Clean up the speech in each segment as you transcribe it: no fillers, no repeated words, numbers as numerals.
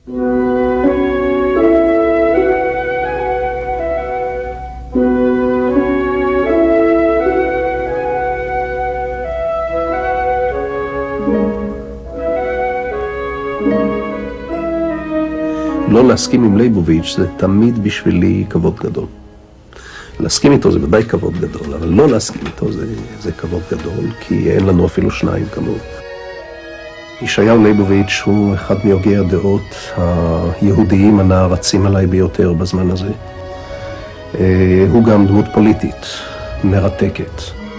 לא להסכים עם לייבוביץ' זה תמיד בשבילי כבוד גדול. להסכים איתו זה ודאי כבוד גדול, אבל לא להסכים איתו זה כבוד גדול, כי אין לנו אפילו שניים כמוהו. ישעיהו ליבוביץ' הוא אחד מהוגי הדעות היהודיים הנערצים עליי ביותר בזמן הזה. הוא גם דמות פוליטית, מרתקת.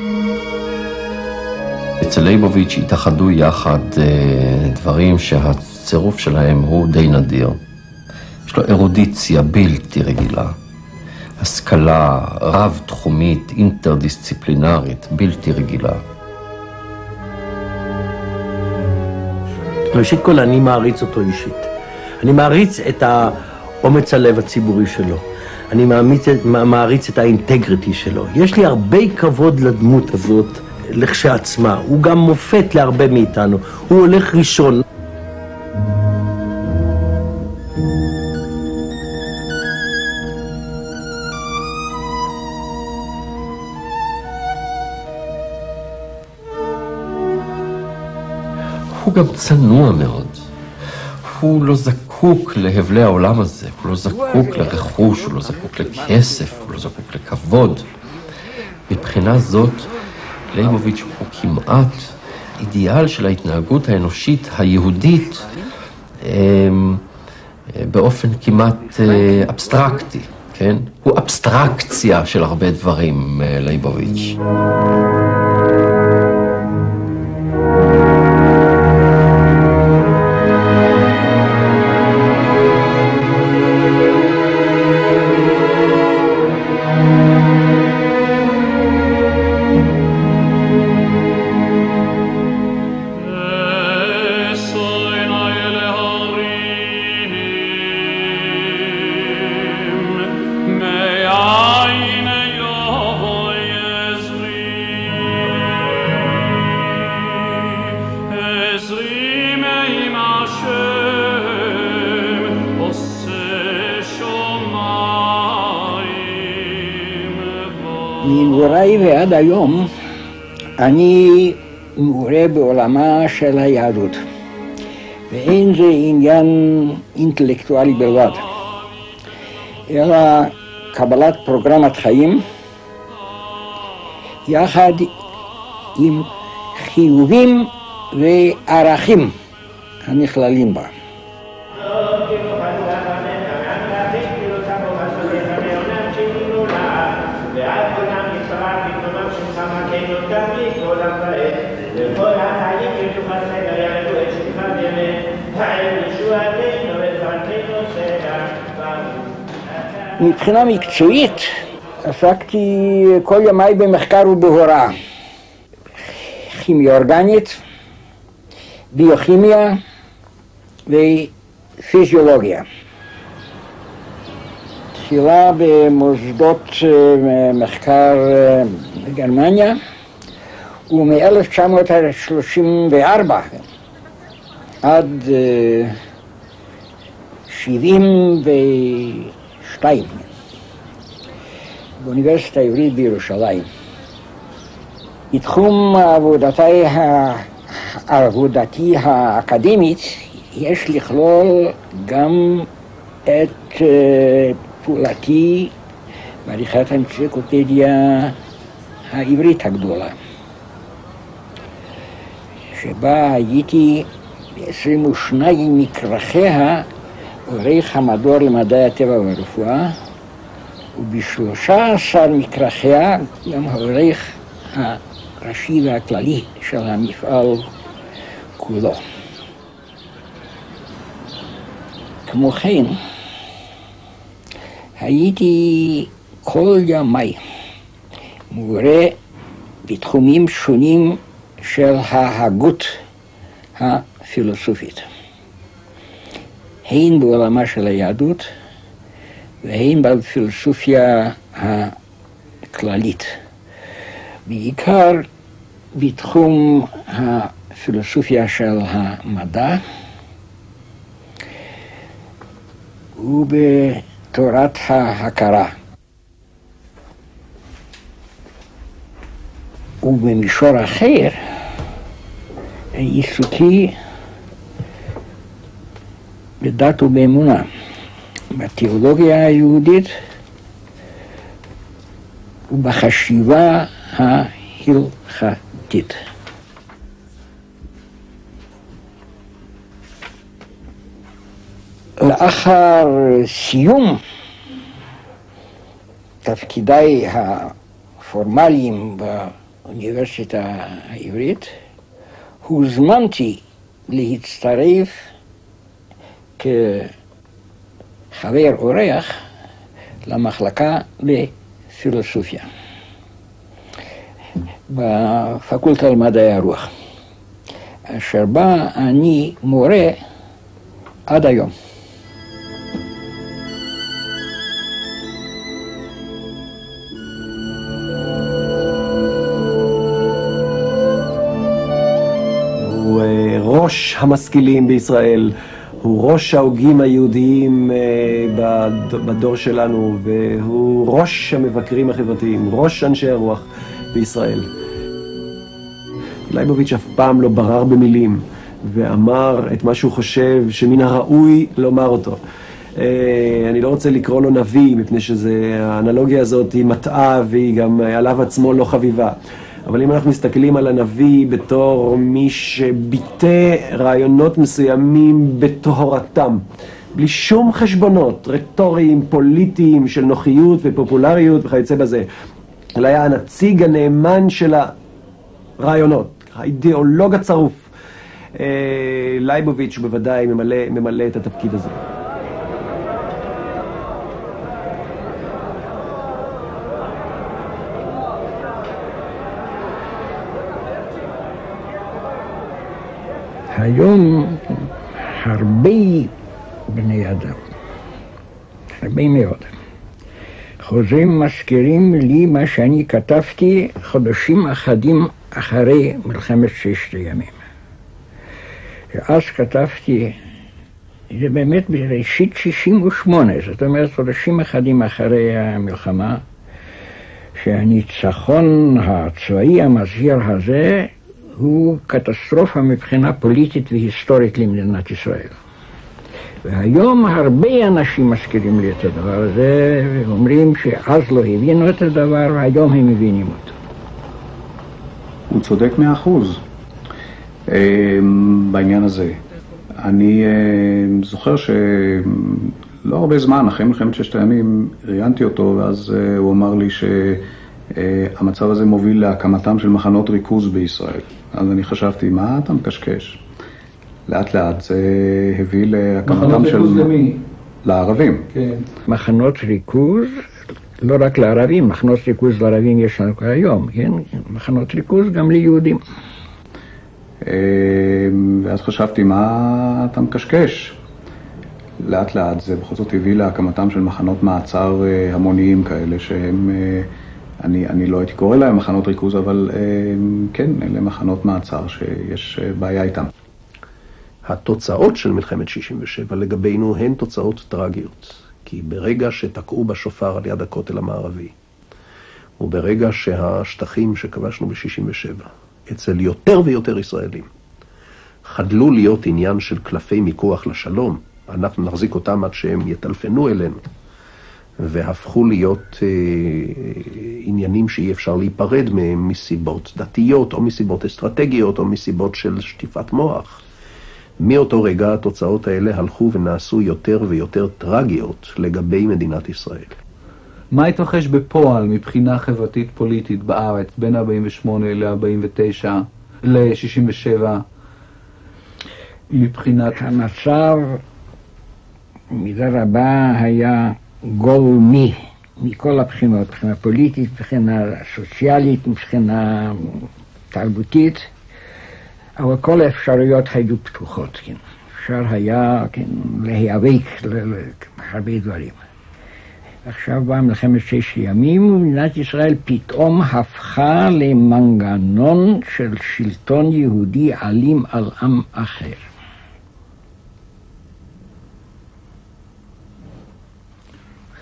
אצל ליבוביץ' התאחדו יחד דברים שהצירוף שלהם הוא די נדיר. יש לו ארודיציה בלתי רגילה, השכלה רב-תחומית, אינטרדיסציפלינרית, בלתי רגילה. ראשית כל, אני מעריץ אותו אישית. אני מעריץ את האומץ הלב הציבורי שלו. אני מעריץ את האינטגריטי שלו. יש לי הרבה כבוד לדמות הזאת לכשעצמה. הוא גם מופת להרבה מאיתנו. הוא הולך ראשון. הוא גם צנוע מאוד. הוא לא זקוק להבלי העולם הזה, הוא לא זקוק לרכוש, הוא לא זקוק לכסף, הוא לא זקוק לכבוד. מבחינה זאת, ליבוביץ' הוא כמעט אידיאל של ההתנהגות האנושית היהודית באופן כמעט אבסטרקטי, כן? הוא אבסטרקציה של הרבה דברים, ליבוביץ'. מנעוריי ועד היום אני מעורה בעולמה של היהדות, ואין זה עניין אינטלקטואלי בלבד, אלא קבלת פרוגרמת חיים יחד עם חיובים וערכים הנכללים בה. מבחינה מקצועית עסקתי כל ימיי במחקר ובהוראה. כימיה אורגנית, ביוכימיה ופיזיולוגיה. תחילה במוסדות מחקר בגרמניה, ומ-1934 עד 72 באוניברסיטה העברית בירושלים. בתחום עבודתי האקדמית יש לכלול גם את פעולתי בעריכת האנציקלופדיה העברית הגדולה, שבה הייתי ב-22 מכרכיה עורך המדור למדעי הטבע והרפואה, וב-13 מכרכיה גם העורך הראשי והכללי של המפעל כולו. כמו כן, הייתי כל ימיי מעורה בתחומים שונים של ההגות הפילוסופית, הן בעולמה של היהדות והן בפילוסופיה הכללית, בעיקר בתחום הפילוסופיה של המדע, ובתורת ההכרה. ובמישור אחר, עיסוקי בדת ובאמונה, בתיאולוגיה היהודית ובחשיבה ההלכתית. לאחר סיום תפקידיי הפורמליים באוניברסיטה העברית, הוזמנתי להצטרף כחבר אורח למחלקה לפילוסופיה בפקולטה למדעי הרוח, אשר בה אני מורה עד היום. הוא ראש המשכילים בישראל, הוא ראש ההוגים היהודיים בדור שלנו, והוא ראש המבקרים החברתיים, ראש אנשי הרוח בישראל. לייבוביץ' אף פעם לא ברר במילים, ואמר את מה שהוא חושב שמן הראוי לומר אותו. אני לא רוצה לקרוא לו נביא, מפני שהאנלוגיה הזאת היא מטעה והיא גם עליו עצמו לא חביבה. אבל אם אנחנו מסתכלים על הנביא בתור מי שביטא רעיונות מסוימים בטהרתם, בלי שום חשבונות רטוריים, פוליטיים, של נוחיות ופופולריות וכיוצא בזה, אלא היה הנציג הנאמן של הרעיונות, האידיאולוג הצרוף. לייבוביץ' בוודאי ממלא את התפקיד הזה. היום הרבה בני אדם, הרבה מאוד, חוזרים מזכירים לי מה שאני כתבתי חודשים אחדים אחרי מלחמת ששת הימים. ואז כתבתי, זה באמת בראשית 68, זאת אומרת חודשים אחדים אחרי המלחמה, שהניצחון הצבאי המזהיר הזה הוא קטסטרופה מבחינה פוליטית והיסטורית למדינת ישראל. והיום הרבה אנשים מזכירים לי את הדבר הזה, ואומרים שאז לא הבינו את הדבר, והיום הם מבינים אותו. הוא צודק 100% בעניין הזה. אני זוכר שלא הרבה זמן, אחרי מלחמת ששת הימים, ראיינתי אותו, ואז הוא אמר לי שהמצב הזה מוביל להקמתם של מחנות ריכוז בישראל. אז אני חשבתי, מה אתה מקשקש? לאט לאט זה הביא להקמתם של... מחנות ריכוז למי? לערבים. כן. מחנות ריכוז, לא רק לערבים, מחנות ריכוז לערבים יש לנו כבר היום, כן? מחנות ריכוז גם ליהודים. ואז חשבתי, מה אתה מקשקש? לאט לאט זה בכל זאת הביא להקמתם של מחנות מעצר המוניים כאלה, שהם, אני לא הייתי קורא להם מחנות ריכוז, אבל כן, אלה מחנות מעצר שיש בעיה איתם. התוצאות של מלחמת 67 לגבינו הן תוצאות טרגיות, כי ברגע שתקעו בשופר על יד הכותל המערבי, וברגע שהשטחים שכבשנו ב-67, אצל יותר ויותר ישראלים, חדלו להיות עניין של קלפי מיקוח לשלום, אנחנו נחזיק אותם עד שהם יטלפנו אלינו, והפכו להיות עניינים שאי אפשר להיפרד מהם מסיבות דתיות, או מסיבות אסטרטגיות, או מסיבות של שטיפת מוח. מאותו רגע התוצאות האלה הלכו ונעשו יותר ויותר טרגיות לגבי מדינת ישראל. מה התרחש בפועל מבחינה חברתית פוליטית בארץ בין 48 ל-49, ל-67, מבחינת... המצב מידה רבה היה גולמי מכל הבחינות, מבחינה פוליטית, מבחינה סוציאלית, מבחינה תרבותית, אבל כל האפשרויות היו פתוחות, כן. אפשר היה, כן, להיאבק להרבה דברים. עכשיו באה מלחמת ששת הימים, ומדינת ישראל פתאום הפכה למנגנון של שלטון יהודי אלים על עם אחר.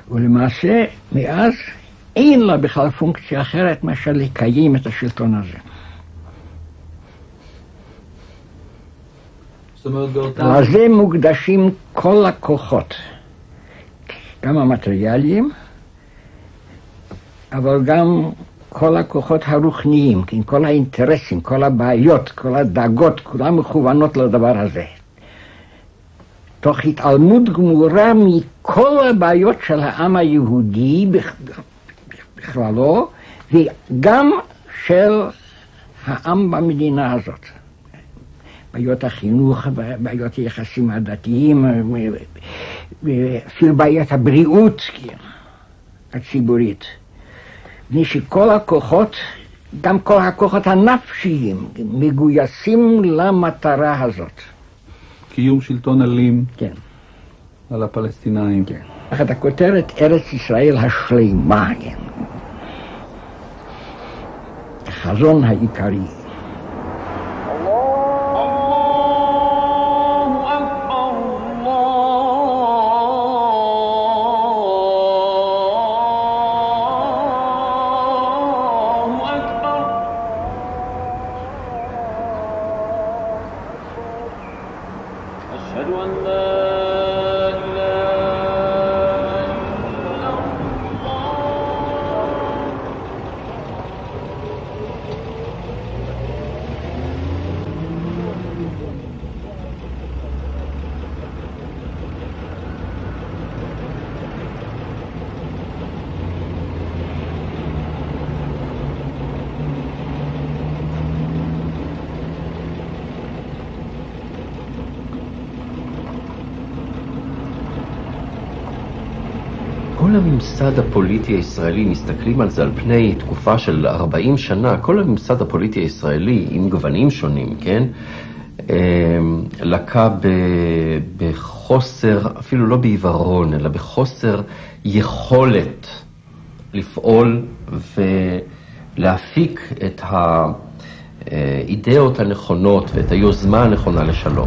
ולמעשה, מאז אין לה בכלל פונקציה אחרת מאשר לקיים את השלטון הזה. זאת אומרת, באותה... לזה מוקדשים כל הכוחות, גם המטריאליים, אבל גם כל הכוחות הרוחניים, כל האינטרסים, כל הבעיות, כל הדאגות, כולן מכוונות לדבר הזה. תוך התעלמות גמורה מכל הבעיות של העם היהודי בכללו, וגם של העם במדינה הזאת. בעיות החינוך, בעיות היחסים הדתיים, אפילו בעיית הבריאות הציבורית. מפני שכל הכוחות, גם כל הכוחות הנפשיים, מגויסים למטרה הזאת. קיום שלטון אלים. כן. על הפלסטינאים. כן. תחת הכותרת ארץ ישראל השלמה, כן. החזון העיקרי. כל הממסד הפוליטי הישראלי, מסתכלים על זה על פני תקופה של 40 שנה, כל הממסד הפוליטי הישראלי, עם גוונים שונים, כן? לקה בחוסר, אפילו לא בעיוורון, אלא בחוסר יכולת לפעול ולהפיק את האידאות הנכונות ואת היוזמה הנכונה לשלום.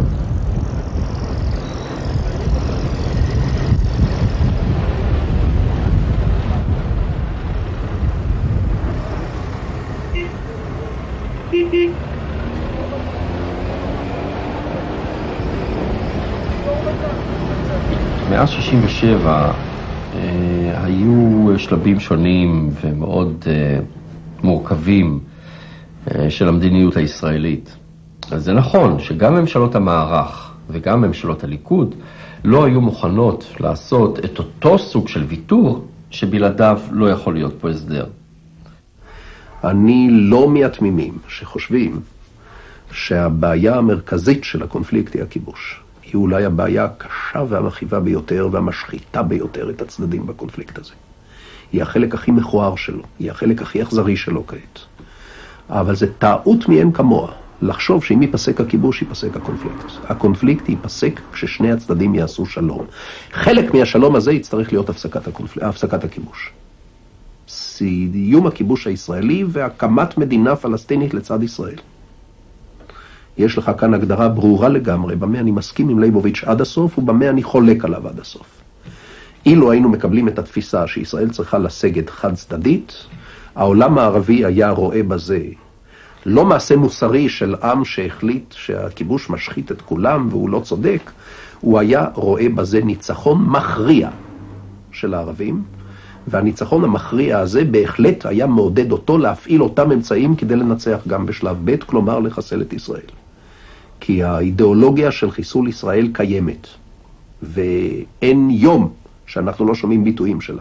מאז 67 היו שלבים שונים ומאוד מורכבים של המדיניות הישראלית. אז זה נכון שגם ממשלות המערך וגם ממשלות הליכוד לא היו מוכנות לעשות את אותו סוג של ויתור שבלעדיו לא יכול להיות פה הסדר. אני לא מהתמימים שחושבים שהבעיה המרכזית של הקונפליקט היא הכיבוש. היא אולי הבעיה הקשה והמכאיבה ביותר והמשחיתה ביותר את הצדדים בקונפליקט הזה. היא החלק הכי מכוער שלו, היא החלק הכי אכזרי שלו כעת. אבל זה טעות מאין כמוה לחשוב שאם ייפסק הכיבוש ייפסק הקונפליקט. הקונפליקט ייפסק כששני הצדדים יעשו שלום. חלק מהשלום הזה יצטרך להיות הפסקת הכיבוש. סיום הכיבוש הישראלי והקמת מדינה פלסטינית לצד ישראל. יש לך כאן הגדרה ברורה לגמרי, במה אני מסכים עם לייבוביץ' עד הסוף ובמה אני חולק עליו עד הסוף. אילו היינו מקבלים את התפיסה שישראל צריכה לסגת חד צדדית, העולם הערבי היה רואה בזה לא מעשה מוסרי של עם שהחליט שהכיבוש משחית את כולם והוא לא צודק, הוא היה רואה בזה ניצחון מכריע של הערבים, והניצחון המכריע הזה בהחלט היה מעודד אותו להפעיל אותם אמצעים כדי לנצח גם בשלב ב', כלומר לחסל את ישראל. כי האידיאולוגיה של חיסול ישראל קיימת, ואין יום שאנחנו לא שומעים ביטויים שלה.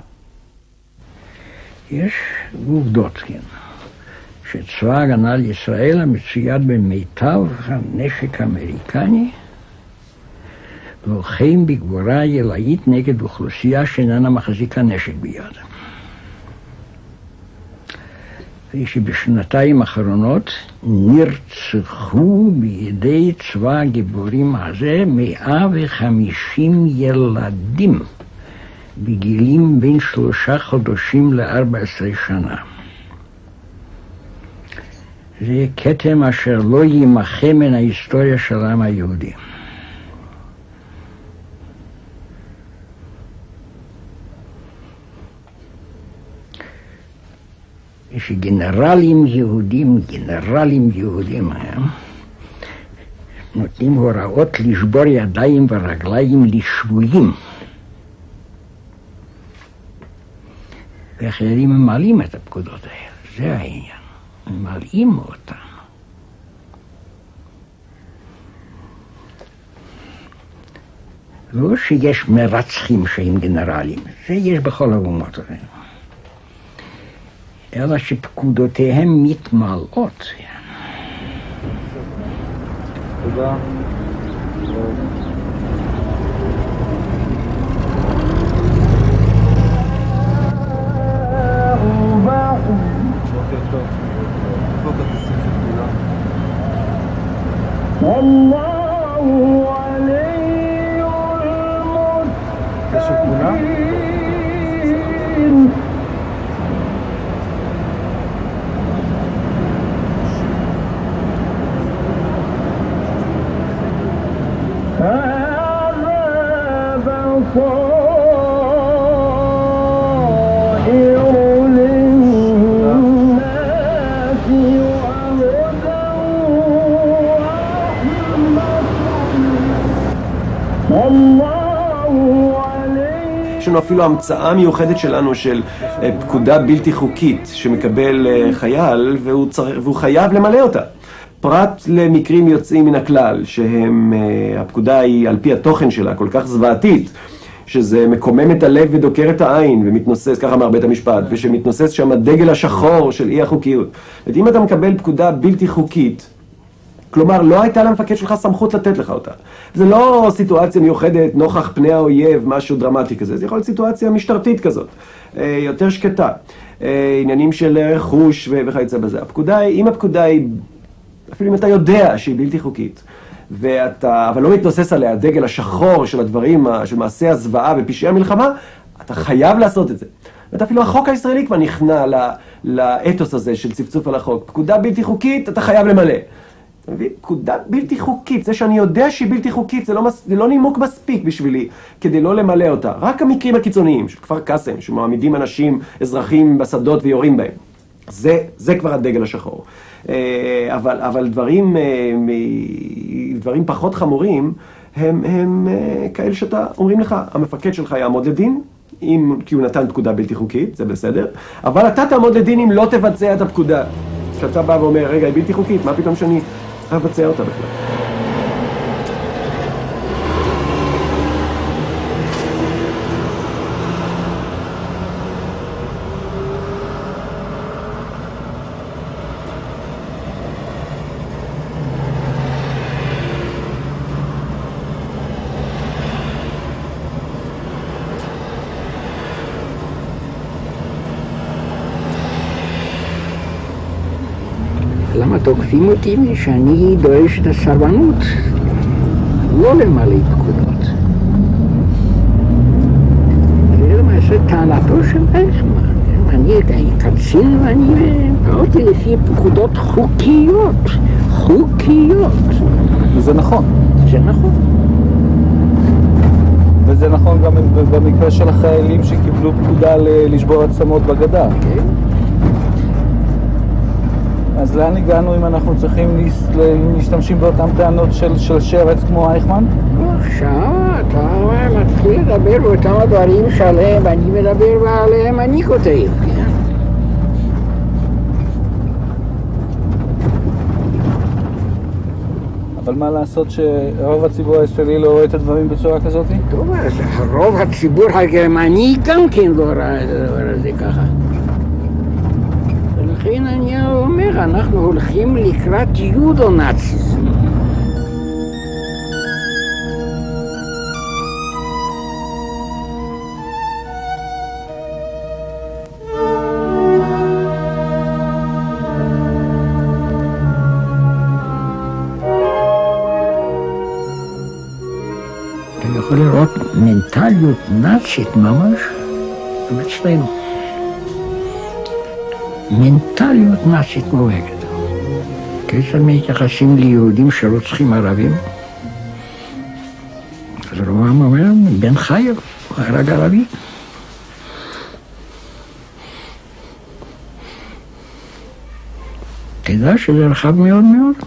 יש עובדות, כן, שצבא ההגנה לישראל המצויד במיטב הנשק האמריקני, לוחם בגבורה ילאית נגד אוכלוסייה שאיננה מחזיקה נשק ביד. ושבשנתיים האחרונות נרצחו בידי צבא הגיבורים הזה 150 ילדים בגילים בין 3 חודשים ל-14 שנה. זה כתם אשר לא יימחה מן ההיסטוריה של העם היהודי. שגנרלים יהודים נותנים הוראות לשבור ידיים ורגליים לשבויים. והחיילים ממלאים את הפקודות האלה, זה העניין, ממלאים אותם. לא שיש מרצחים שהם גנרלים, זה יש בכל האומות האלה. אלא שפקודותיהם מתמלאות. תודה. יש לנו אפילו המצאה מיוחדת שלנו של פקודה בלתי חוקית שמקבל חייל והוא חייב למלא אותה. פרט למקרים יוצאים מן הכלל, שהם, הפקודה היא על פי התוכן שלה כל כך זוועתית, שזה מקומם את הלב ודוקר את העין ומתנוסס, ככה אמר בית המשפט, ושמתנוסס שם הדגל השחור של אי החוקיות. אם אתה מקבל פקודה בלתי חוקית, כלומר, לא הייתה למפקד שלך סמכות לתת לך אותה. זה לא סיטואציה מיוחדת, נוכח פני האויב, משהו דרמטי כזה. זה יכול להיות סיטואציה משטרתית כזאת, יותר שקטה. עניינים של רכוש וכיוצא בזה. הפקודה היא, אם הפקודה היא, אפילו אם אתה יודע שהיא בלתי חוקית, אבל לא מתנוסס עליה הדגל השחור של הדברים, של מעשי הזוועה ופשעי המלחמה, אתה חייב לעשות את זה. ואפילו החוק הישראלי כבר נכנע לאתוס הזה של צפצוף על החוק. פקודה בלתי חוקית, אתה חייב למלא. אתה מבין? פקודה בלתי חוקית, זה שאני יודע שהיא בלתי חוקית, זה לא נימוק מספיק בשבילי כדי לא למלא אותה. רק המקרים הקיצוניים של כפר קאסם, שמעמידים אנשים, אזרחים בשדות ויורים בהם. זה כבר הדגל השחור. אבל דברים פחות חמורים, הם כאלה שאתה אומרים לך, המפקד שלך יעמוד לדין, כי הוא נתן פקודה בלתי חוקית, זה בסדר, אבל אתה תעמוד לדין אם לא תבצע את הפקודה. כשאתה בא ואומר, רגע, היא בלתי חוקית, מה פתאום שאני אבצע אותה בכלל? למה תוקפים אותי שאני דורש את הסרבנות? לא למלא פקודות. זה למעשה טענתו של אייכמן. אני קצין ואני פעלתי לפי פקודות חוקיות. חוקיות. וזה נכון. זה נכון. וזה נכון גם במקרה של החיילים שקיבלו פקודה לשבור עצמות בגדה. כן. אז לאן הגענו אם אנחנו צריכים להשתמשים באותן טענות של שרץ כמו אייכמן? עכשיו אתה מתחיל לדבר באותם הדברים שעליהם אני מדבר ועליהם אני כותב, כן? אבל מה לעשות שרוב הציבור הישראלי לא רואה את הדברים בצורה כזאת? טוב, אז רוב הציבור הגרמני גם כן לא ראה את הדבר הזה ככה. ולכן אני אומר, אנחנו הולכים לקראת יודו-נאציזם. אתה יכול לראות מנטליות נאצית ממש אצלנו. מנטליות נאצית מובהקת. כיצד מתייחסים ליהודים שרוצחים ערבים? אז רובם אומר, בן חייב, הרג ערבי. תדע שזה רחב מאוד מאוד.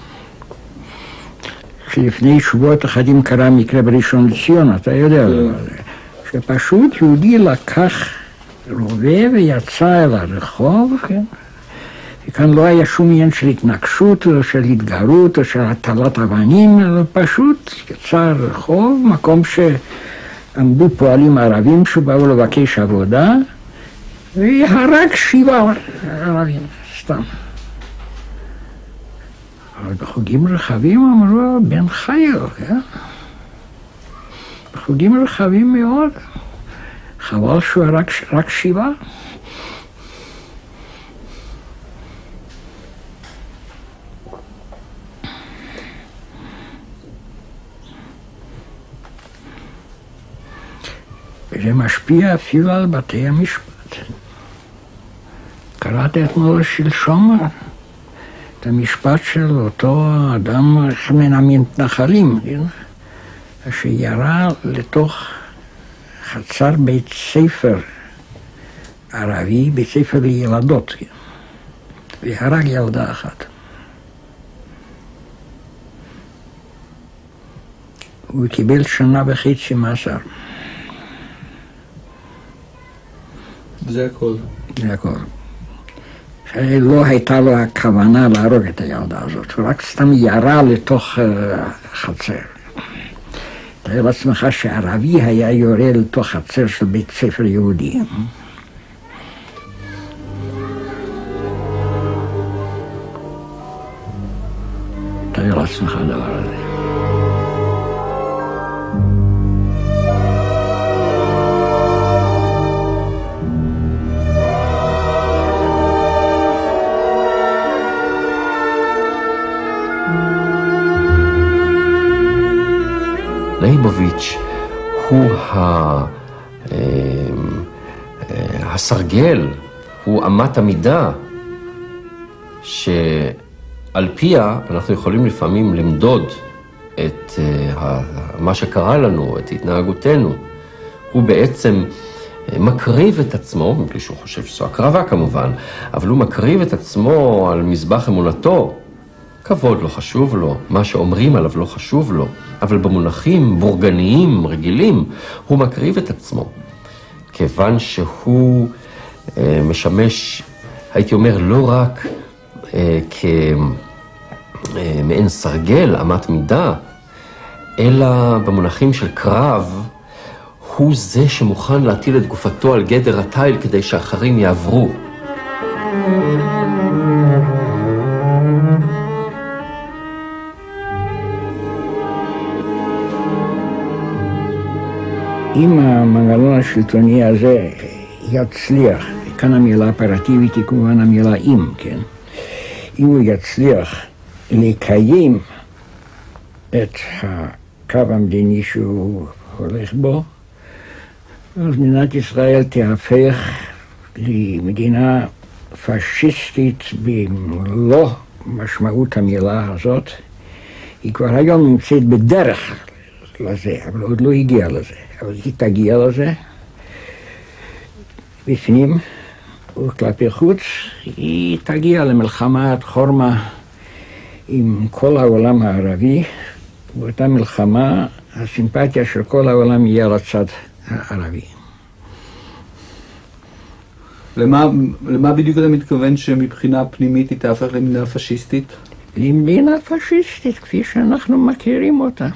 שלפני שבועות אחדים קרה מקרה בראשון לציון, אתה יודע, שפשוט יהודי לקח רובה ויצא אל הרחוב, כן? וכאן לא היה שום עניין של התנגשות או של התגרות או של הטלת אבנים, אלא פשוט יצא רחוב, מקום שעמדו פועלים ערבים שבאו לבקש עבודה, והרג 7 ערבים, סתם. אבל בחוגים רחבים אמרו, בן חיל, כן? בחוגים רחבים מאוד, חבל שהוא רק 7. וזה משפיע אפילו על בתי המשפט. קראתי אתמול שלשום את המשפט של אותו אדם מן המתנחלים, שירה לתוך חצר בית ספר ערבי, בית ספר לילדות, והרג ילדה אחת. הוא קיבל 1.5 שנה מאסר. זה הכל. זה הכל. לא הייתה לו הכוונה להרוג את הילדה הזאת, הוא רק סתם ירה לתוך חצר. תאר לעצמך שערבי היה יורה לתוך חצר של בית ספר יהודי. תאר לעצמך הדבר הזה. לייבוביץ' הוא הסרגל, הוא אמת המידה, שעל פיה אנחנו יכולים לפעמים למדוד את מה שקרה לנו, את התנהגותנו. הוא בעצם מקריב את עצמו, מבלי שהוא חושב שזו הקרבה כמובן, אבל הוא מקריב את עצמו על מזבח אמונתו. כבוד לא חשוב לו, מה שאומרים עליו לא חשוב לו, אבל במונחים בורגניים, רגילים, הוא מקריב את עצמו. כיוון שהוא משמש, הייתי אומר, לא רק כמעין סרגל, אמת מידה, אלא במונחים של קרב, הוא זה שמוכן להטיל את גופתו על גדר התיל כדי שאחרים יעברו. אם המנגנון השלטוני הזה יצליח, כאן המילה אופרטיבית היא כמובן המילה אם, כן? אם הוא יצליח לקיים את הקו המדיני שהוא הולך בו, אז מדינת ישראל תהפך למדינה פשיסטית במלוא משמעות המילה הזאת. היא כבר היום נמצאת בדרך לזה, אבל עוד לא הגיעה לזה. אבל היא תגיע לזה, בפנים וכלפי חוץ, היא תגיע למלחמת חורמה עם כל העולם הערבי, ובאותה מלחמה הסימפתיה של כל העולם יהיה לצד הערבי. למה בדיוק אתה מתכוון שמבחינה פנימית היא תהפך למדינה פשיסטית? למדינה פשיסטית, כפי שאנחנו מכירים אותה.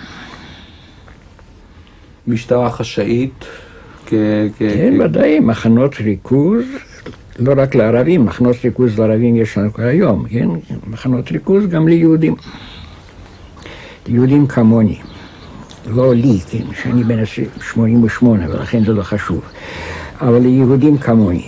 משטרה חשאית? כן, ודאי, מחנות ריכוז, לא רק לערבים, מחנות ריכוז לערבים יש לנו כל היום, כן? מחנות ריכוז גם ליהודים. ליהודים כמוני, לא לי, כן? שאני בן 88, ולכן זה לא חשוב, אבל ליהודים כמוני.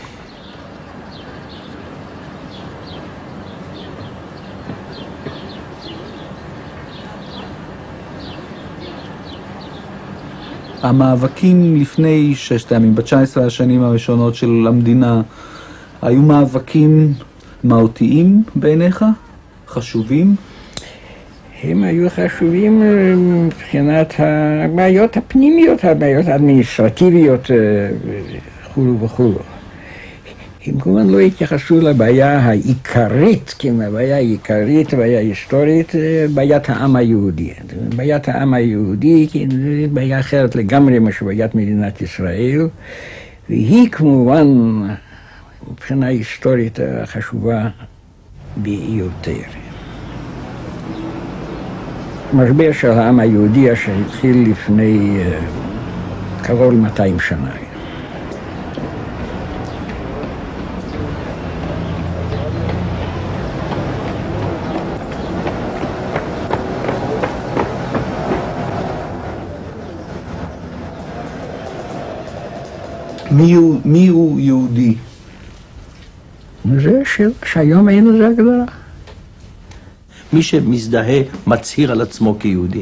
המאבקים לפני 6 ימים, ב-19 השנים הראשונות של המדינה, היו מאבקים מהותיים בעיניך? חשובים? הם היו חשובים מבחינת הבעיות הפנימיות, הבעיות האדמיניסטרטיביות וכו' וכו'. הם כמובן לא התייחסו לבעיה העיקרית, כן, הבעיה העיקרית, הבעיה ההיסטורית, בעיית העם היהודי. בעיית העם היהודי, כן, זה בעיה אחרת לגמרי משבעיית מדינת ישראל, והיא כמובן, מבחינה היסטורית החשובה ביותר. משבר של העם היהודי אשר התחיל לפני קרוב ל-200 שנה. מי הוא יהודי? זה שהיום אין לזה הגדרה. מי שמזדהה מצהיר על עצמו כיהודי.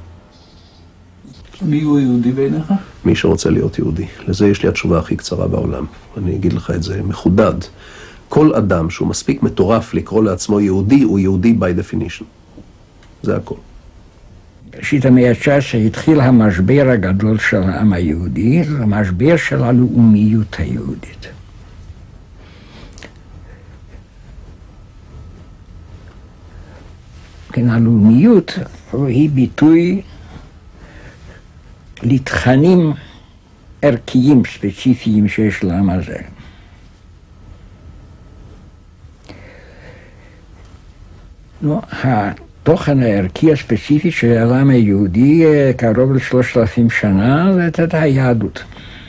מי הוא יהודי בעיניך? מי שרוצה להיות יהודי. לזה יש לי התשובה הכי קצרה בעולם. אני אגיד לך את זה מחודד. כל אדם שהוא מספיק מטורף לקרוא לעצמו יהודי, הוא יהודי by definition. זה הכל. בראשית המאה ה-19 התחיל המשבר הגדול של העם היהודי, זה המשבר של הלאומיות היהודית. כן, הלאומיות היא ביטוי לתכנים ערכיים ספציפיים שיש לעם הזה. התוכן הערכי הספציפי של העם היהודי קרוב ל-3,000 שנה זה היהדות.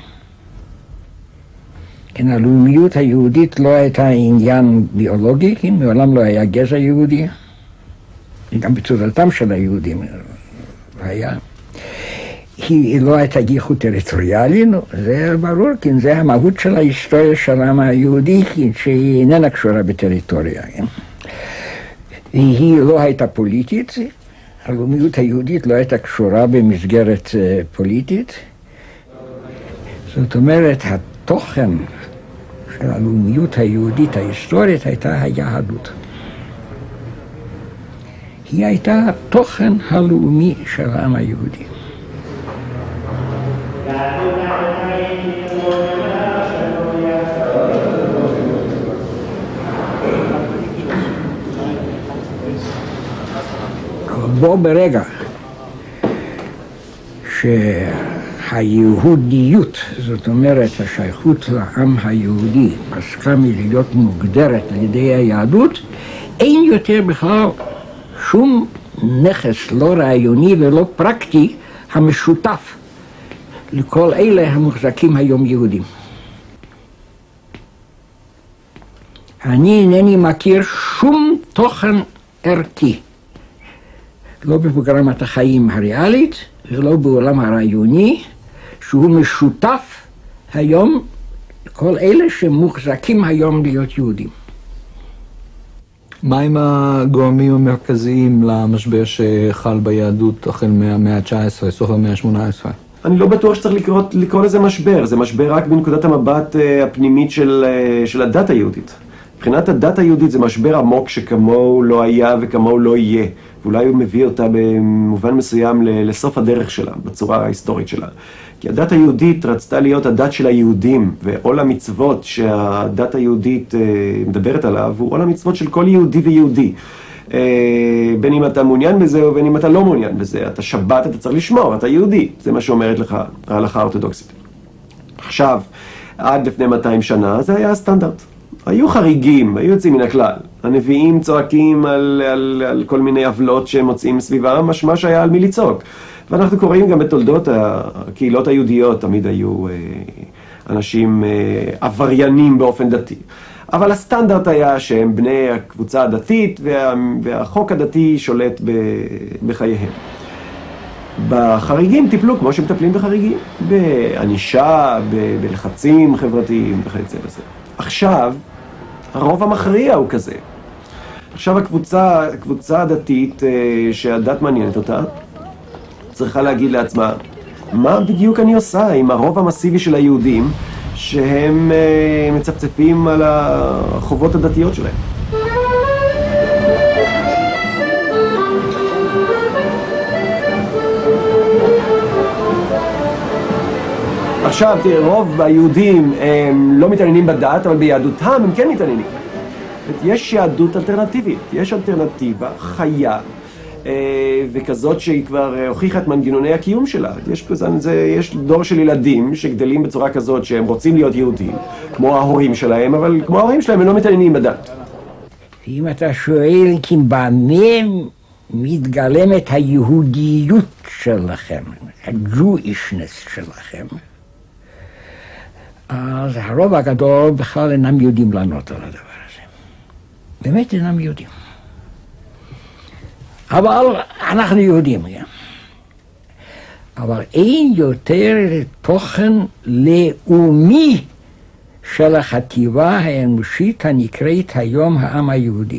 כן, הלאומיות היהודית לא הייתה עניין ביולוגי, כן, מעולם לא היה גזע יהודי. גם בצורתם של היהודים היה. היא לא הייתה ייחוד טריטוריאלי, זה ברור, כי זה המהות של ההיסטוריה של העם היהודי, שהיא איננה קשורה בטריטוריה. היא לא הייתה פוליטית, הלאומיות היהודית לא הייתה קשורה במסגרת פוליטית. זאת אומרת, התוכן של הלאומיות היהודית ההיסטורית הייתה היהדות. היא הייתה התוכן הלאומי של העם היהודי. בו ברגע שהיהודיות, זאת אומרת השייכות לעם היהודי, פסקה מלהיות מוגדרת על ידי היהדות, אין יותר בכלל שום נכס לא רעיוני ולא פרקטי המשותף לכל אלה המוחזקים היום יהודים. אני אינני מכיר שום תוכן ערכי, לא בפרוגרמת החיים הריאלית ולא בעולם הרעיוני, שהוא משותף היום לכל אלה שמוחזקים היום להיות יהודים. מה עם הגורמים המרכזיים למשבר שחל ביהדות החל מהמאה ה-19, סוף המאה ה-18? אני לא בטוח שצריך לקרוא לזה משבר, זה משבר רק בנקודת המבט הפנימית של הדת היהודית. מבחינת הדת היהודית זה משבר עמוק שכמוהו לא היה וכמוהו לא יהיה, ואולי הוא מביא אותה במובן מסוים לסוף הדרך שלה, בצורה ההיסטורית שלה. כי הדת היהודית רצתה להיות הדת של היהודים, ועול המצוות שהדת היהודית מדברת עליו הוא עול המצוות של כל יהודי ויהודי. בין אם אתה מעוניין בזה ובין אם אתה לא מעוניין בזה. אתה שבת, אתה צריך לשמור, אתה יהודי. זה מה שאומרת לך ההלכה האורתודוקסית. עכשיו, עד לפני 200 שנה זה היה הסטנדרט. היו חריגים, היו יוצאים מן הכלל. הנביאים צועקים על כל מיני עוולות שהם מוצאים סביבם, משמע שהיה על מי לצעוק. ואנחנו קוראים גם בתולדות הקהילות היהודיות, תמיד היו אנשים עבריינים באופן דתי. אבל הסטנדרט היה שהם בני הקבוצה הדתית והחוק הדתי שולט בחייהם. בחריגים טיפלו כמו שמטפלים בחריגים, בענישה, בלחצים חברתיים וכיוצא בזה. עכשיו, הרוב המכריע הוא כזה. עכשיו הקבוצה הדתית שהדת מעניינת אותה, צריכה להגיד לעצמה, מה בדיוק אני עושה עם הרוב המסיבי של היהודים שהם מצפצפים על החובות הדתיות שלהם? עכשיו, תראה, רוב היהודים הם לא מתעניינים בדת, אבל ביהדותם הם כן מתעניינים. יש יהדות אלטרנטיבית, יש אלטרנטיבה חיה, וכזאת שהיא כבר הוכיחה את מנגנוני הקיום שלה. יש דור של ילדים שגדלים בצורה כזאת שהם רוצים להיות יהודים, כמו ההורים שלהם, אבל כמו ההורים שלהם הם לא מתעניינים בדת. אם אתה שואל כי במה מתגלמת היהודיות שלכם, ה-Jewishness שלכם, אז הרוב הגדול בכלל אינם יודעים לענות על הדבר הזה. באמת אינם יודעים. אבל אנחנו יהודים, אבל אין יותר תוכן לאומי של החטיבה האנושית הנקראת היום העם היהודי.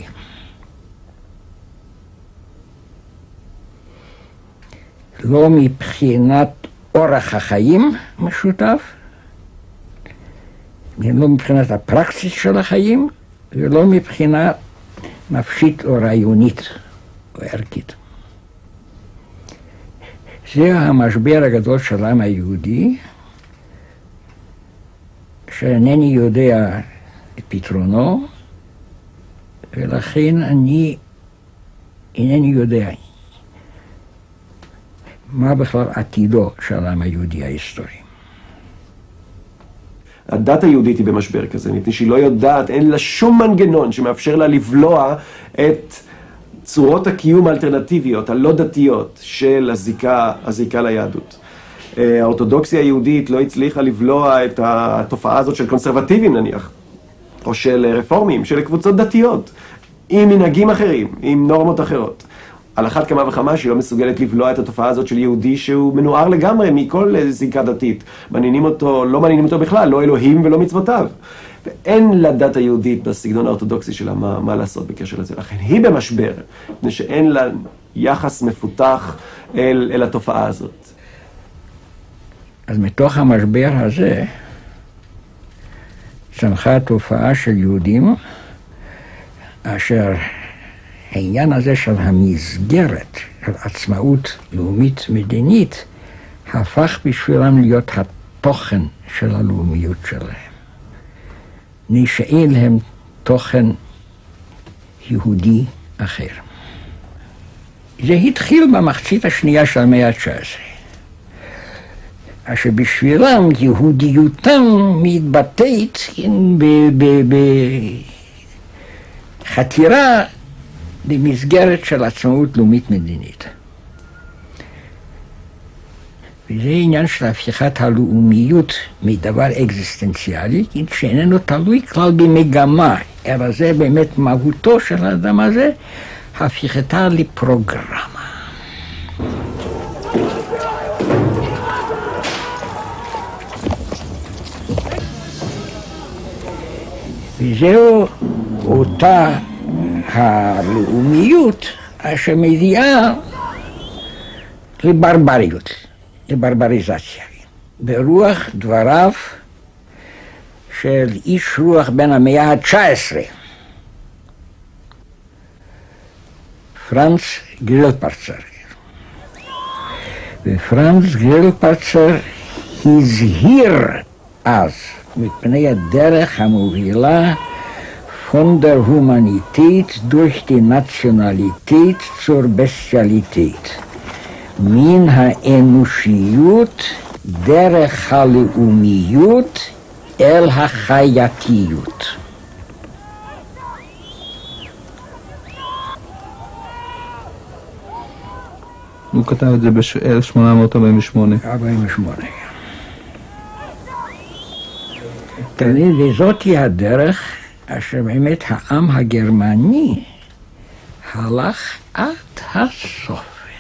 לא מבחינת אורח החיים משותף, לא מבחינת הפרקסיס של החיים, ולא מבחינה נפשית או רעיונית או ערכית. זה המשבר הגדול של העם היהודי, שאינני יודע את פתרונו, ולכן אני אינני יודע מה בכלל עתידו של העם היהודי ההיסטורי. הדת היהודית היא במשבר כזה, מפני שהיא לא יודעת, אין לה שום מנגנון שמאפשר לה לבלוע את צורות הקיום האלטרנטיביות, הלא דתיות של הזיקה ליהדות. האורתודוקסיה היהודית לא הצליחה לבלוע את התופעה הזאת של קונסרבטיבים נניח, או של רפורמים, של קבוצות דתיות, עם מנהגים אחרים, עם נורמות אחרות. על אחת כמה וכמה שהיא לא מסוגלת לבלוע את התופעה הזאת של יהודי שהוא מנוער לגמרי מכל זיקה דתית. לא מעניינים אותו בכלל, לא אלוהים ולא מצוותיו. ואין לדת היהודית בסגנון האורתודוקסי שלה מה לעשות בקשר לזה. לכן היא במשבר, מפני שאין לה יחס מפותח אל התופעה הזאת. אז מתוך המשבר הזה צמחה התופעה של יהודים, אשר העניין הזה של המסגרת, של עצמאות לאומית מדינית, הפך בשבילם להיות התוכן של הלאומיות שלהם. נשאל להם תוכן יהודי אחר. זה התחיל במחצית השנייה של המאה ה-19. אשר בשבילם יהודיותם מתבטאת בחתירה למסגרת של עצמאות לאומית מדינית. וזה עניין של הפיכת הלאומיות מדבר אקזיסטנציאלי, שאיננו תלוי כלל במגמה, אלא זה באמת מהותו של האדם הזה, הפיכתה לפרוגרמה. וזהו אותה הלאומיות אשר מביאה לברבריות, לברבריזציה. ברוח דבריו של איש רוח בן המאה ה-19, פרנץ גרילפרצר. ופרנץ גרילפרצר הזהיר אז מפני הדרך המובילה von der Humanität durch die Nationalität zur Bestialität. מן האנושיות דרך הלאומיות אל החייתיות. הוא כתב את זה ב-1848. 48. וזאת היא הדרך אשר באמת העם הגרמני הלך עד הסוף.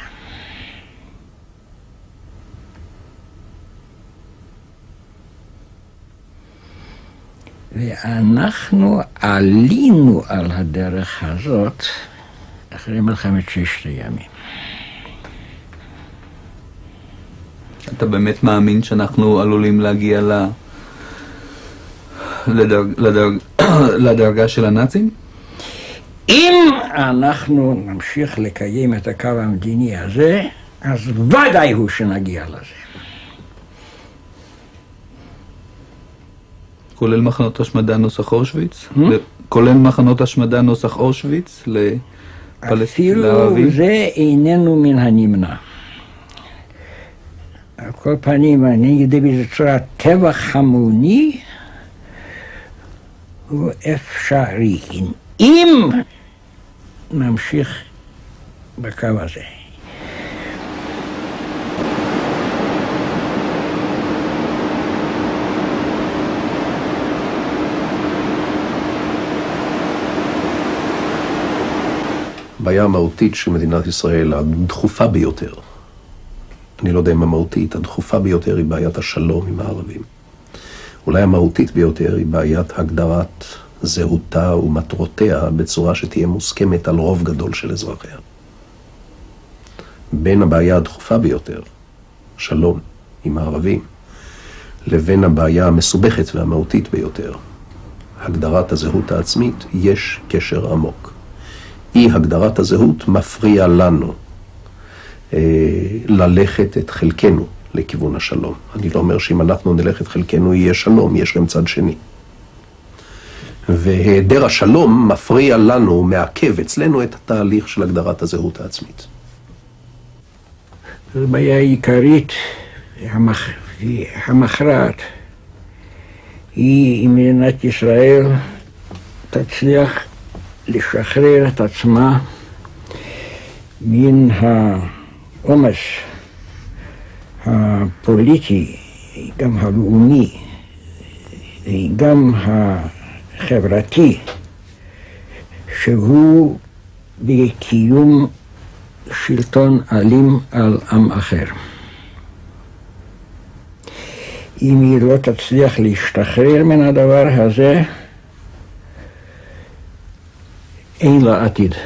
ואנחנו עלינו על הדרך הזאת אחרי מלחמת ששת הימים. אתה באמת מאמין שאנחנו עלולים להגיע לדרגה של הנאצים? אם אנחנו נמשיך לקיים את הקו המדיני הזה, אז ודאי הוא שנגיע לזה. כולל מחנות השמדה נוסח אושוויץ? כולל מחנות השמדה נוסח אושוויץ לפלסטינים לערבים? אפילו זה איננו מן הנמנע. על כל פנים, אני יודע באיזו צורה, טבח המוני הוא אפשרי. אם נמשיך בקו הזה. הבעיה המהותית של מדינת ישראל, הדחופה ביותר, אני לא יודע אם המהותית, הדחופה ביותר היא בעיית השלום עם הערבים. אולי המהותית ביותר היא בעיית הגדרת זהותה ומטרותיה בצורה שתהיה מוסכמת על רוב גדול של אזרחיה. בין הבעיה הדחופה ביותר, שלום עם הערבים, לבין הבעיה המסובכת והמהותית ביותר, הגדרת הזהות העצמית, יש קשר עמוק. אי הגדרת הזהות מפריע לנו ללכת את חלקנו לכיוון השלום. אני לא אומר שאם אנחנו נלך את חלקנו יהיה שלום, יש גם צד שני. והיעדר השלום מפריע לנו, מעכב אצלנו את התהליך של הגדרת הזהות העצמית. זו בעיה העיקרית, המכרעת, היא אם מדינת ישראל תצליח לשחרר את עצמה מן העומס הפוליטי, גם הלאומי, גם החברתי, שהוא בקיום שלטון אלים על עם אחר. אם היא לא תצליח להשתחרר מן הדבר הזה, אין לה עתיד.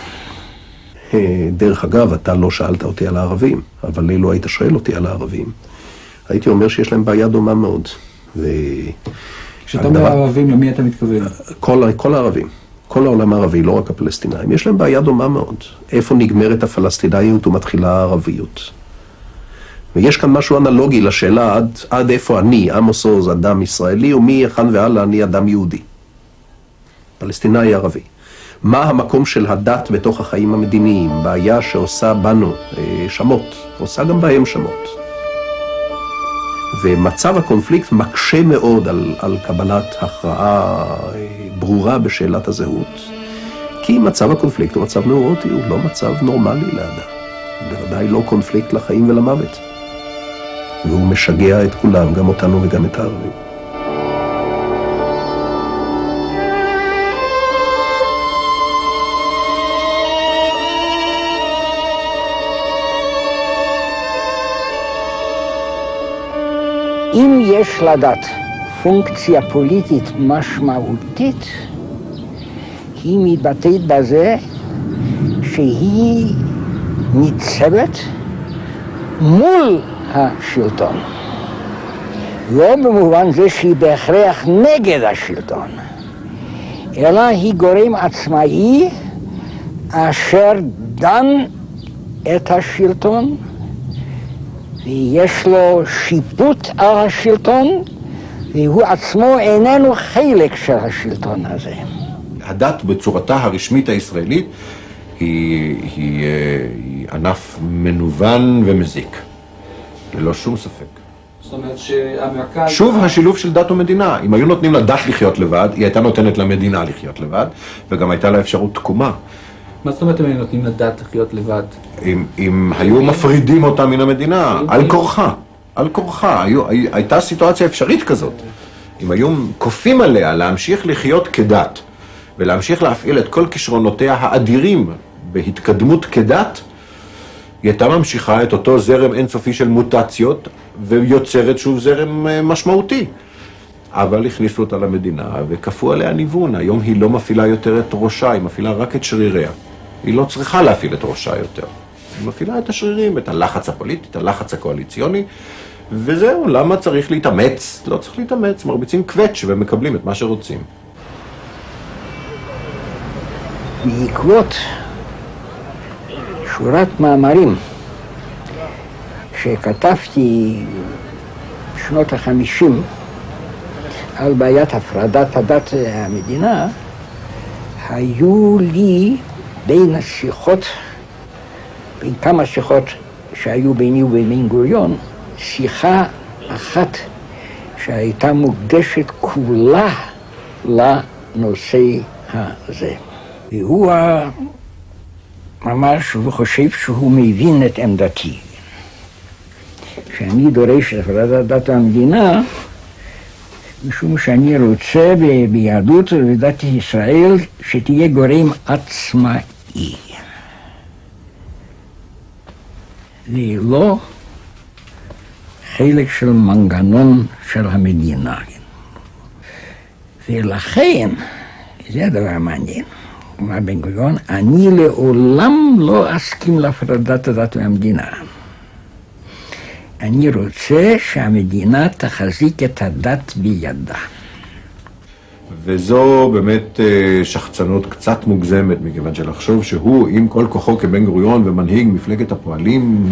דרך אגב, אתה לא שאלת אותי על הערבים, אבל אילו היית שואל אותי על הערבים, הייתי אומר שיש להם בעיה דומה מאוד. כשאתה אומר הערבים, למי אתה מתכוון? כל הערבים, כל העולם הערבי, לא רק הפלסטינאים, יש להם בעיה דומה מאוד. איפה נגמרת הפלסטינאיות ומתחילה הערביות? ויש כאן משהו אנלוגי לשאלה עד איפה אני, עמוס עוז, אדם ישראלי, ומכאן והלאה אני אדם יהודי. פלסטינאי ערבי. מה המקום של הדת בתוך החיים המדיניים? בעיה שעושה בנו שמות, עושה גם בהם שמות. ומצב הקונפליקט מקשה מאוד על קבלת הכרעה ברורה בשאלת הזהות, כי מצב הקונפליקט הוא מצב נאורוטי, הוא לא מצב נורמלי לאדם. בוודאי לא קונפליקט לחיים ולמוות. והוא משגע את כולם, גם אותנו וגם את הערבים. אם יש לדת פונקציה פוליטית משמעותית, היא מתבטאת בזה שהיא ניצבת מול השלטון. לא במובן זה שהיא בהכרח נגד השלטון, אלא היא גורם עצמאי אשר דן את השלטון, ויש לו שיפוט על השלטון, והוא עצמו איננו חלק של השלטון הזה. הדת בצורתה הרשמית הישראלית היא ענף מנוון ומזיק, ללא שום ספק. זאת אומרת שהמרכז... שוב השילוב של דת ומדינה. אם היו נותנים לדת לחיות לבד, היא הייתה נותנת למדינה לחיות לבד, וגם הייתה לה אפשרות תקומה. מה זאת אומרת אם היו נותנים לדת לחיות לבד? אם היו מפרידים אותה מן המדינה, על כורחה. על כורחה. הייתה סיטואציה אפשרית כזאת. אם היו כופים עליה להמשיך לחיות כדת, ולהמשיך להפעיל את כל כישרונותיה האדירים בהתקדמות כדת, היא הייתה ממשיכה את אותו זרם אינסופי של מוטציות, ויוצרת שוב זרם משמעותי. אבל הכניסו אותה למדינה וכפו עליה ניוון. היום היא לא מפעילה יותר את ראשה, היא מפעילה רק את שריריה. היא לא צריכה להפעיל את ראשה יותר. היא מפעילה את השרירים, את הלחץ הפוליטי, את הלחץ הקואליציוני, וזהו, למה צריך להתאמץ? לא צריך להתאמץ, מרביצים קווץ' ומקבלים את מה שרוצים. בעקבות שורת מאמרים שכתבתי בשנות ה-50 על בעיית הפרדת הדת והמדינה, היו לי בין השיחות, בין כמה שיחות שהיו ביני ובין בן גוריון, שיחה אחת שהייתה מוקדשת כולה לנושא הזה. והוא אמר שהוא חושב שהוא מבין את עמדתי. שאני דורש את הפרדת דת המדינה, משום שאני רוצה ביהדות ובדת ישראל שתהיה גורם עצמאי. ולא חלק של מנגנון של המדינה. ולכן, זה הדבר מעניין, אמר בן גוריון, אני לעולם לא אסכים להפרדת הדת מהמדינה. אני רוצה שהמדינה תחזיק את הדת בידה. וזו באמת שחצנות קצת מוגזמת, מכיוון שלחשוב שהוא עם כל כוחו כבן גוריון ומנהיג מפלגת הפועלים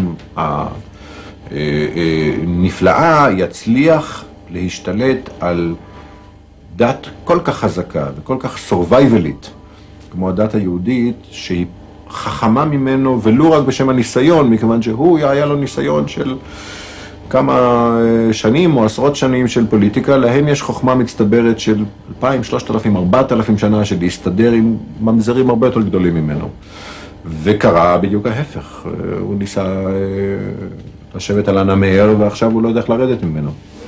הנפלאה, יצליח להשתלט על דת כל כך חזקה וכל כך סורווייבלית, כמו הדת היהודית, שהיא חכמה ממנו, ולא רק בשם הניסיון, מכיוון שהוא היה לו ניסיון של כמה שנים או עשרות שנים של פוליטיקה, להם יש חוכמה מצטברת של 2,000, 3,000, 4,000 שנה של להסתדר עם ממזרים הרבה יותר גדולים ממנו. וקרה בדיוק ההפך, הוא ניסה לשבת על הנמר, ועכשיו הוא לא יודע איך לרדת ממנו.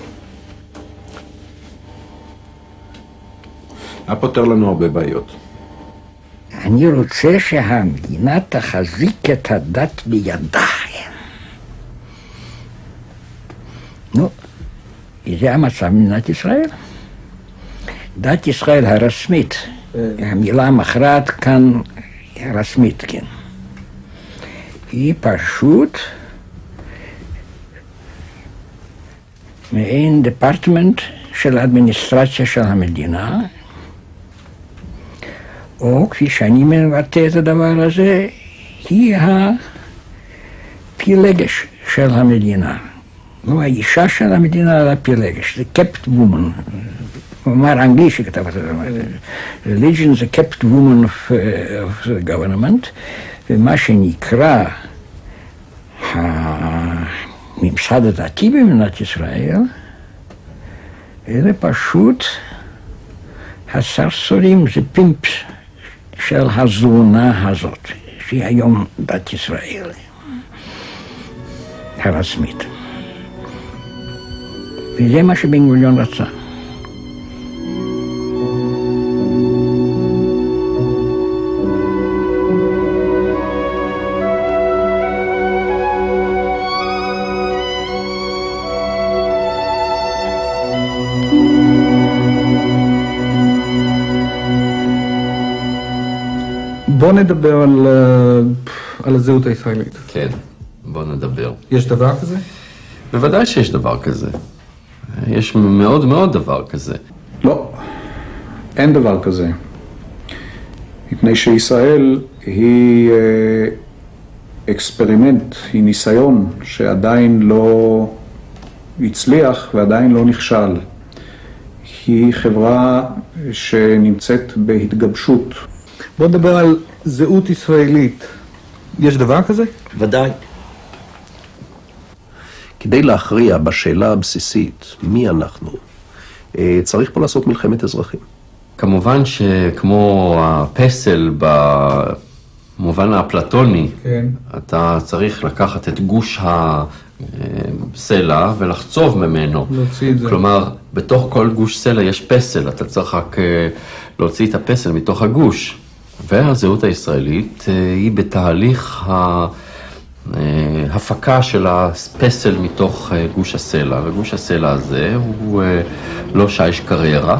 היה פותר לנו הרבה בעיות. אני רוצה שהמדינה תחזיק את הדת בידה. נו, זה המצב במדינת ישראל. דת ישראל הרשמית, המילה המכרעת כאן רשמית, כן. היא פשוט מעין דפרטמנט של האדמיניסטרציה של המדינה, או כפי שאני מבטא את הדבר הזה, היא הפילגש של המדינה. לא האישה של המדינה, אלא הפילגש. זה kept woman. הוא אמר אנגלי שכתב את זה. Religion זה kept woman of the government, ומה שנקרא הממסד הדתי במדינת ישראל, אלה פשוט הסרסורים, זה פימפס של הזונה הזאת, שהיא היום דת ישראל הרשמית. וזה מה שבן גוריון רצה. בוא נדבר על הזהות הישראלית. כן, בוא נדבר. יש דבר כזה? בוודאי שיש דבר כזה. יש מאוד מאוד דבר כזה. לא, אין דבר כזה. מפני שישראל היא אקספרימנט, היא ניסיון שעדיין לא הצליח ועדיין לא נכשל. היא חברה שנמצאת בהתגבשות. בוא נדבר על זהות ישראלית. יש דבר כזה? ודאי. כדי להכריע בשאלה הבסיסית, מי אנחנו, צריך פה לעשות מלחמת אזרחים. כמובן שכמו הפסל במובן האפלטוני, כן. אתה צריך לקחת את גוש הסלע ולחצוב ממנו. להוציא את זה. כלומר, בתוך כל גוש סלע יש פסל, אתה צריך רק להוציא את הפסל מתוך הגוש. והזהות הישראלית היא בתהליך ההפקה של הפסל מתוך גוש הסלע. וגוש הסלע הזה הוא לא שיש קריירה,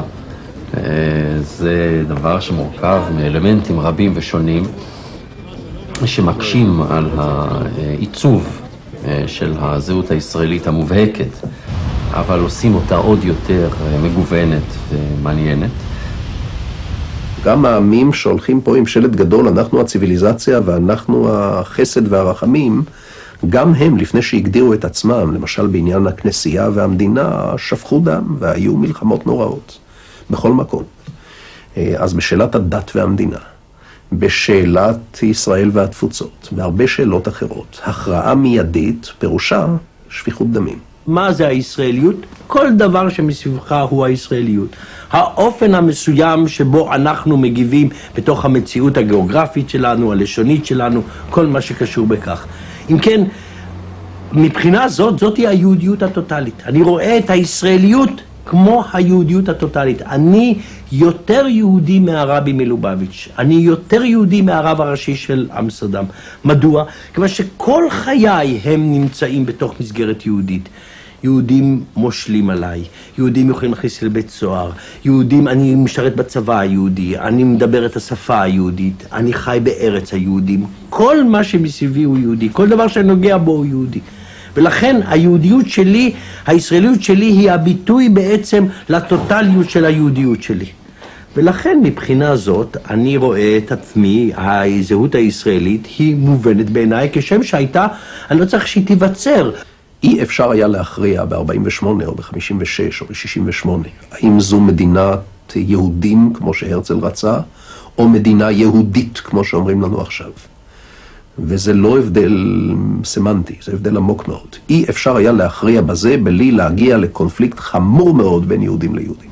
זה דבר שמורכב מאלמנטים רבים ושונים שמקשים על העיצוב של הזהות הישראלית המובהקת, אבל עושים אותה עוד יותר מגוונת ומעניינת. גם העמים שהולכים פה עם שלט גדול, אנחנו הציביליזציה ואנחנו החסד והרחמים, גם הם, לפני שהגדירו את עצמם, למשל בעניין הכנסייה והמדינה, שפכו דם והיו מלחמות נוראות בכל מקום. אז בשאלת הדת והמדינה, בשאלת ישראל והתפוצות, בהרבה שאלות אחרות, הכרעה מיידית פירושה שפיכות דמים. מה זה הישראליות? כל דבר שמסביבך הוא הישראליות. האופן המסוים שבו אנחנו מגיבים בתוך המציאות הגיאוגרפית שלנו, הלשונית שלנו, כל מה שקשור בכך. אם כן, מבחינה זאת היא היהודיות הטוטלית. אני רואה את הישראליות כמו היהודיות הטוטלית. אני יותר יהודי מהרבי מלובביץ'. אני יותר יהודי מהרב הראשי של אמסטרדם. מדוע? כיוון שכל חיי הם נמצאים בתוך מסגרת יהודית. יהודים מושלים עליי, יהודים יכולים להכניס לבית סוהר, יהודים, אני משרת בצבא היהודי, אני מדבר את השפה היהודית, אני חי בארץ היהודים. כל מה שמסביבי הוא יהודי, כל דבר שאני נוגע בו הוא יהודי. ולכן היהודיות שלי, הישראליות שלי היא הביטוי בעצם לטוטליות של היהודיות שלי. ולכן מבחינה זאת אני רואה את עצמי, הזהות הישראלית היא מובנת בעיניי כשם שהייתה, אני לא צריך שהיא תיווצר. אי אפשר היה להכריע ב-48 או ב-56 או ב-68, האם זו מדינת יהודים כמו שהרצל רצה, או מדינה יהודית כמו שאומרים לנו עכשיו. וזה לא הבדל סמנטי, זה הבדל עמוק מאוד. אי אפשר היה להכריע בזה בלי להגיע לקונפליקט חמור מאוד בין יהודים ליהודים.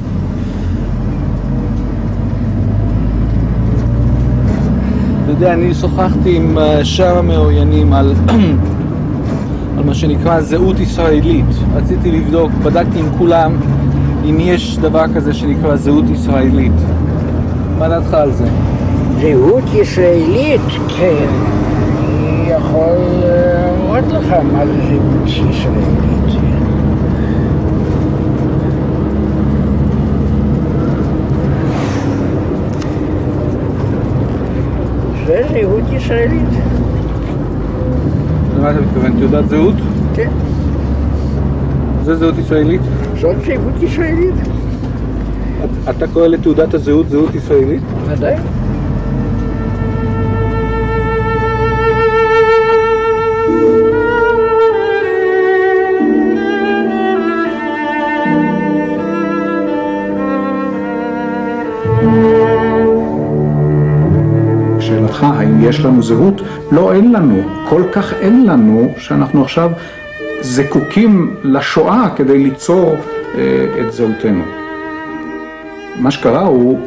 אתה יודע, אני שוחחתי עם שאר המרואיינים על מה שנקרא זהות ישראלית. רציתי לבדוק, בדקתי עם כולם אם יש דבר כזה שנקרא זהות ישראלית. מה דעתך על זה? זהות ישראלית, כן. אני יכול לראות לך מה זה זהות ישראלית. זה זהות ישראלית. למה אתה מתכוון? תעודת זהות? כן. זה זהות ישראלית? זאת זהות ישראלית. אתה קורא לתעודת הזהות זהות ישראלית? ודאי. שאלתך, האם יש לנו זהות? לא, אין לנו. כל כך אין לנו שאנחנו עכשיו זקוקים לשואה כדי ליצור את זהותנו. מה שקרה הוא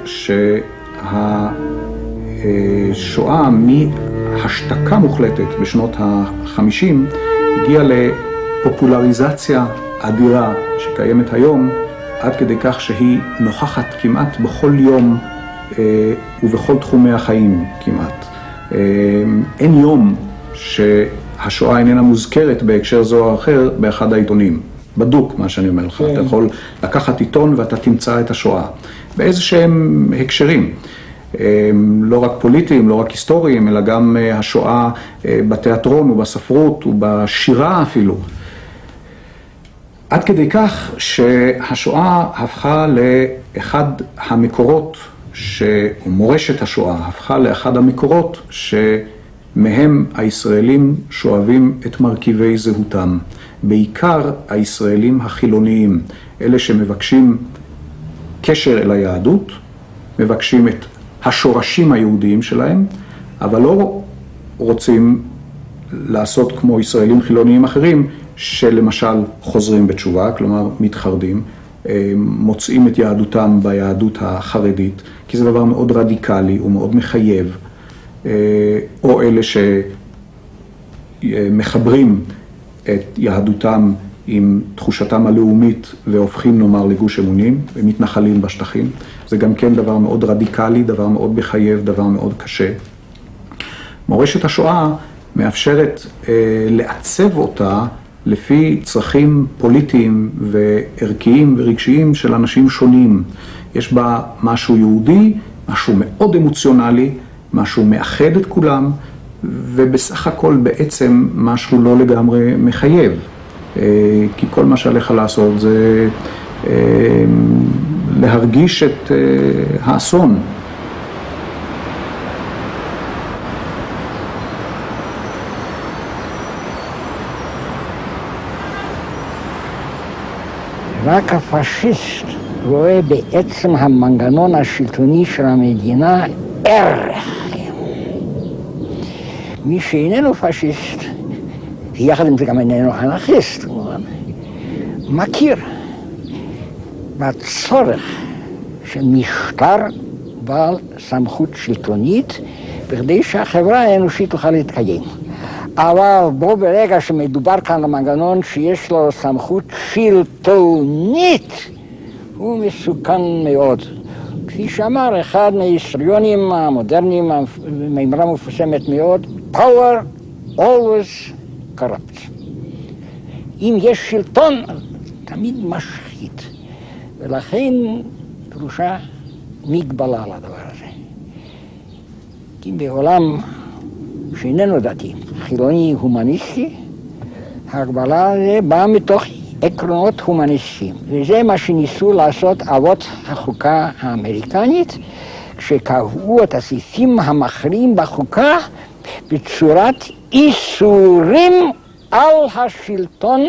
שהשואה מהשתקה מוחלטת בשנות ה-50 הגיעה לפופולריזציה אדירה שקיימת היום, עד כדי כך שהיא נוכחת כמעט בכל יום ובכל תחומי החיים כמעט. אין יום שהשואה איננה מוזכרת בהקשר זו או אחר באחד העיתונים. בדוק מה שאני אומר לך, אתה יכול לקחת עיתון ואתה תמצא את השואה. באיזה שהם הקשרים, לא רק פוליטיים, לא רק היסטוריים, אלא גם השואה בתיאטרון ובספרות ובשירה אפילו. עד כדי כך שהשואה הפכה לאחד המקורות, ומורשת השואה הפכה לאחד המקורות שמהם הישראלים שואבים את מרכיבי זהותם. בעיקר הישראלים החילוניים, אלה שמבקשים קשר אל היהדות, מבקשים את השורשים היהודיים שלהם, אבל לא רוצים לעשות כמו ישראלים חילוניים אחרים, שלמשל חוזרים בתשובה, כלומר מתחרדים, מוצאים את יהדותם ביהדות החרדית, כי זה דבר מאוד רדיקלי ומאוד מחייב, או אלה שמחברים את יהדותם עם תחושתם הלאומית והופכים נאמר לגוש אמונים ומתנחלים בשטחים. זה גם כן דבר מאוד רדיקלי, דבר מאוד מחייב, דבר מאוד קשה. מורשת השואה מאפשרת לעצב אותה לפי צרכים פוליטיים וערכיים ורגשיים של אנשים שונים. יש בה משהו יהודי, משהו מאוד אמוציונלי, משהו מאחד את כולם, ובסך הכל בעצם משהו לא לגמרי מחייב. כי כל מה שעליך לעשות זה להרגיש את האסון. רק הפשיסט רואה בעצם המנגנון השלטוני של המדינה ערך. מי שאיננו פשיסט, ויחד עם זה גם איננו אנרכיסט, מכיר בצורך של משטר בעל סמכות שלטונית בכדי שהחברה האנושית תוכל להתקיים. אבל בו ברגע שמדובר כאן על מנגנון שיש לו סמכות שלטונית, הוא מסוכן מאוד. כפי שאמר אחד מההיסטוריונים המודרניים, מימרה מפורסמת מאוד, power always corrupts. אם יש שלטון, תמיד משחית. ולכן דרושה מגבלה על הדבר הזה. כי בעולם שאיננו דתי, חילוני הומניסטי, ההגבלה הזו באה מתוך עקרונות הומניסטיים. וזה מה שניסו לעשות אבות החוקה האמריקנית, כשקבעו את הסעיפים המכריעים בחוקה בצורת איסורים על השלטון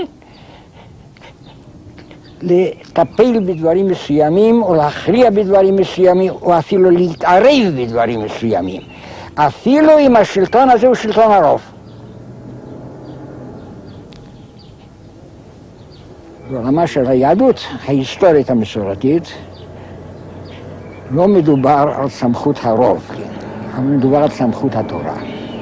לטפל בדברים מסוימים, או להכריע בדברים מסוימים, או אפילו להתערב בדברים מסוימים. אפילו אם השלטון הזה הוא שלטון הרוב. בעולמה של היהדות ההיסטורית המסורתית, לא מדובר על סמכות הרוב, אבל מדובר על סמכות התורה.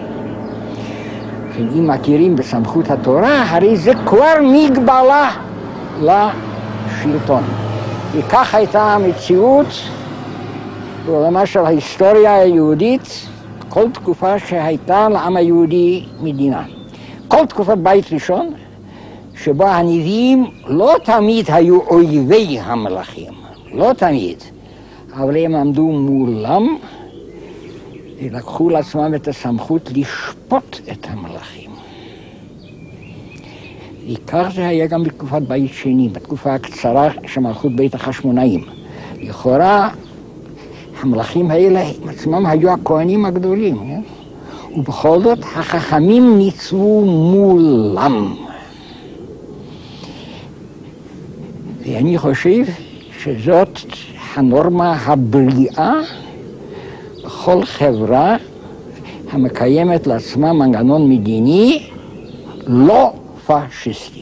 אם מכירים בסמכות התורה, הרי זה כבר מגבלה לשלטון. וכך הייתה המציאות בעולמה של ההיסטוריה היהודית, כל תקופה שהייתה לעם היהודי מדינה. כל תקופת בית ראשון, שבה הנביאים לא תמיד היו אויבי המלכים, לא תמיד, אבל הם עמדו מולם ולקחו לעצמם את הסמכות לשפוט את המלכים. וכך זה היה גם בתקופת בית שני, בתקופה הקצרה של מלכות בית החשמונאים. לכאורה, המלכים האלה עצמם היו הכהנים הגדולים, ובכל זאת החכמים ניצבו מולם. ואני חושב שזאת הנורמה הבריאה בכל חברה המקיימת לעצמה מנגנון מדיני לא פאשיסטי.